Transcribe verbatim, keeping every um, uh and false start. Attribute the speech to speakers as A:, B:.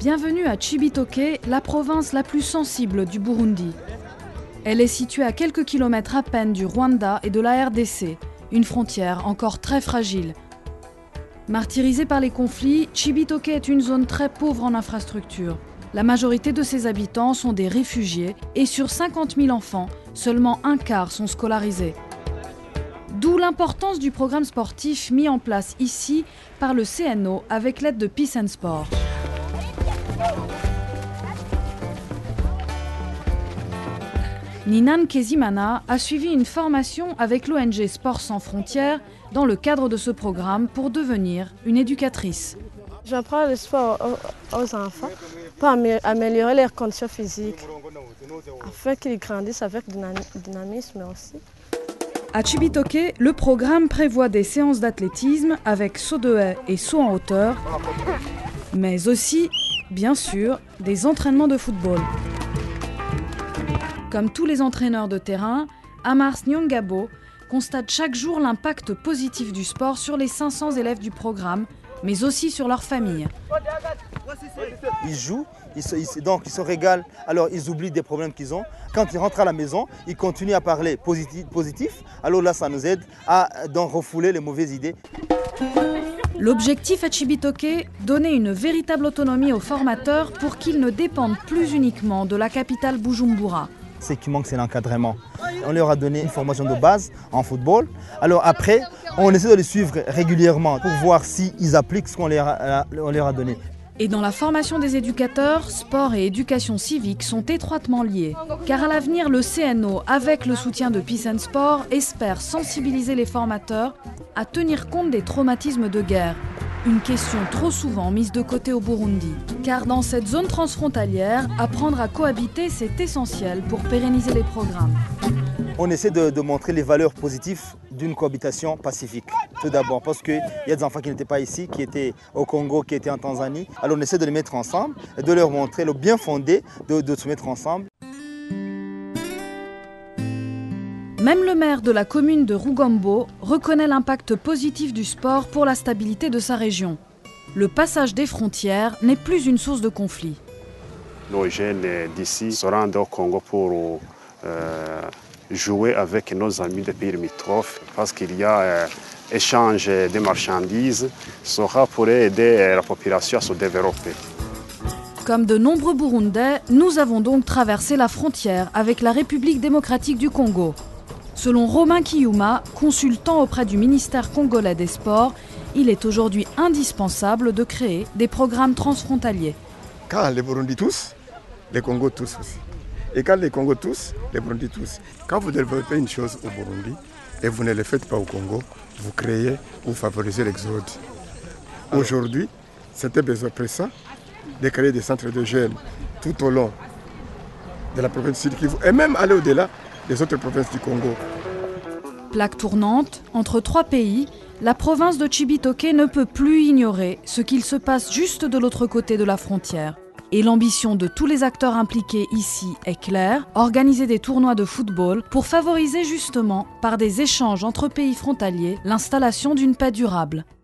A: Bienvenue à Cibitoke, la province la plus sensible du Burundi. Elle est située à quelques kilomètres à peine du Rwanda et de la R D C, une frontière encore très fragile. Martyrisée par les conflits, Cibitoke est une zone très pauvre en infrastructures. La majorité de ses habitants sont des réfugiés et sur cinquante mille enfants, seulement un quart sont scolarisés. D'où l'importance du programme sportif mis en place ici par le C N O avec l'aide de Peace and Sport. Ninan Kezimana a suivi une formation avec l'O N G Sport Sans Frontières dans le cadre de ce programme pour devenir une éducatrice.
B: J'apprends le sport aux, aux enfants pour améliorer leurs conditions physiques, afin qu'ils grandissent avec dynamisme aussi.
A: À Cibitoke, le programme prévoit des séances d'athlétisme avec saut de haie et saut en hauteur, mais aussi, bien sûr, des entraînements de football. Comme tous les entraîneurs de terrain, Amars Nyongabo constate chaque jour l'impact positif du sport sur les cinq cents élèves du programme, mais aussi sur leur famille.
C: Ils jouent, ils se, ils, donc ils se régalent, alors ils oublient des problèmes qu'ils ont. Quand ils rentrent à la maison, ils continuent à parler positif, positif. Alors là, ça nous aide à donc, refouler les mauvaises idées.
A: L'objectif à Cibitoke, donner une véritable autonomie aux formateurs pour qu'ils ne dépendent plus uniquement de la capitale Bujumbura.
C: Ce qui manque, c'est l'encadrement. On leur a donné une formation de base en football. Alors après, on essaie de les suivre régulièrement pour voir s'ils appliquent ce qu'on leur a, on leur a donné.
A: Et dans la formation des éducateurs, sport et éducation civique sont étroitement liés. Car à l'avenir, le C N O, avec le soutien de Peace and Sport, espère sensibiliser les formateurs à tenir compte des traumatismes de guerre. Une question trop souvent mise de côté au Burundi. Car dans cette zone transfrontalière, apprendre à cohabiter, c'est essentiel pour pérenniser les programmes.
C: On essaie de, de montrer les valeurs positives d'une cohabitation pacifique. Tout d'abord, parce qu'il y a des enfants qui n'étaient pas ici, qui étaient au Congo, qui étaient en Tanzanie. Alors on essaie de les mettre ensemble et de leur montrer le bien fondé de, de se mettre ensemble.
A: Même le maire de la commune de Rugombo reconnaît l'impact positif du sport pour la stabilité de sa région. Le passage des frontières n'est plus une source de conflit.
D: Nos jeunes d'ici se rendent au Congo pour euh, jouer avec nos amis des pays limitrophes parce qu'il y a euh, échange de marchandises, cela pourrait aider la population à se développer.
A: Comme de nombreux Burundais, nous avons donc traversé la frontière avec la République démocratique du Congo. Selon Romain Kiyuma, consultant auprès du ministère congolais des Sports, il est aujourd'hui indispensable de créer des programmes transfrontaliers.
E: Quand les Burundi tous, les Congos tous aussi. Et quand les Congos tous, les Burundi tous. Quand vous développez une chose au Burundi et vous ne le faites pas au Congo, vous créez ou favorisez l'exode. Aujourd'hui, c'était besoin pressant de créer des centres de jeunes tout au long de la province Sud Kivu et même aller au-delà des autres provinces du Congo.
A: Plaque tournante, entre trois pays, la province de Cibitoke ne peut plus ignorer ce qu'il se passe juste de l'autre côté de la frontière. Et l'ambition de tous les acteurs impliqués ici est claire, organiser des tournois de football pour favoriser justement, par des échanges entre pays frontaliers, l'installation d'une paix durable.